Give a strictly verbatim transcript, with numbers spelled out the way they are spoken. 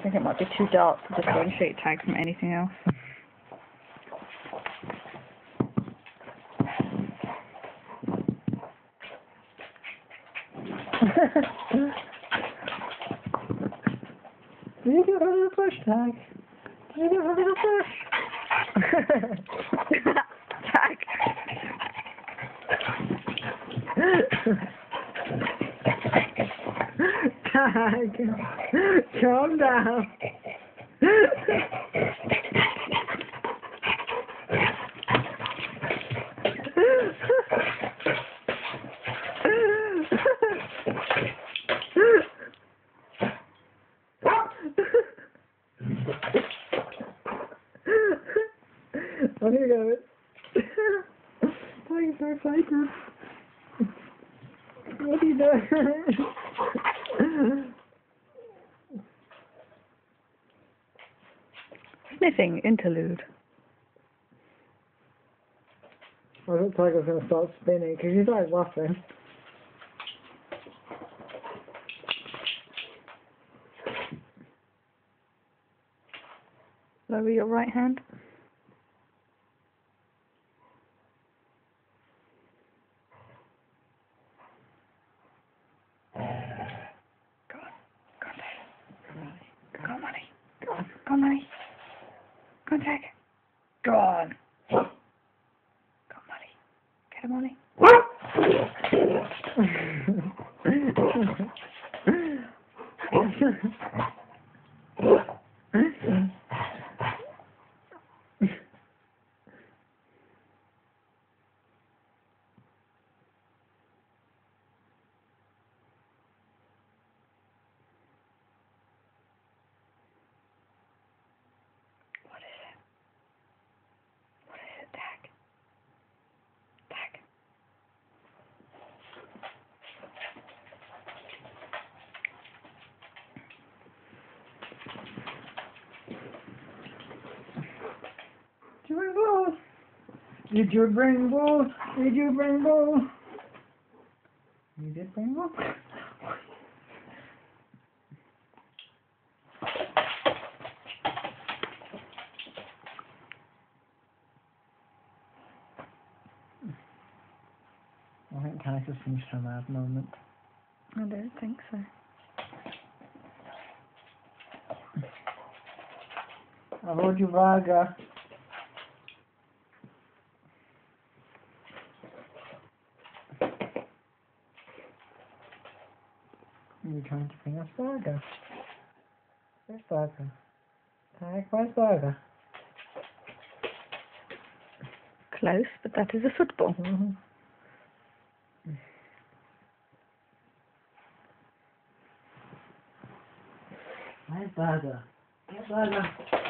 think it might be too dark to differentiate tag from anything else. Did you get rid of the bush, Tag? Did you get rid of the bush? Tag! Tag! Calm down! Oh, here you go. Oh, you're so excited. What are you doing? Sniffing interlude. I looked like I was going to start spinning because he's like laughing. Lower your right hand. Go on. Go on, Tag. Go on, Money. Go on. Go on, Money. Go on, Tag. Go on. Go on, Money. Get him, Money. What is it? What is it, Tag? Tag. Did you bring balls? Did you bring balls? Did you bring balls? You did bring balls? I think Canis has finished her mad moment. I don't think so. I hold you, Vaga. You're trying to bring us Vaga. Where's Vaga? Tag, where's Vaga? Close, but that is a football. Mm-hmm. Where's Vaga? Get Vaga.